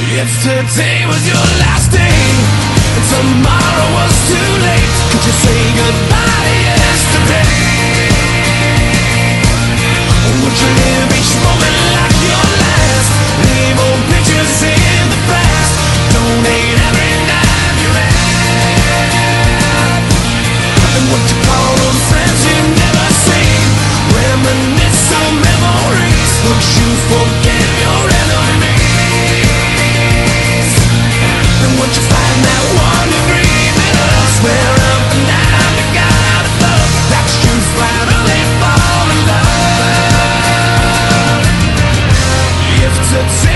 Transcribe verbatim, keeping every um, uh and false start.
If today was your last day and tomorrow was too late, could you say goodbye to yesterday? Or would you live each moment like your last? Leave old pictures in the past. Donate every dime you have. And what you call those friends you never seen? Reminisce some memories. Would you forgive your enemies? And would you find that one degree in us where up and down you got above? That's you finally fall in love. If today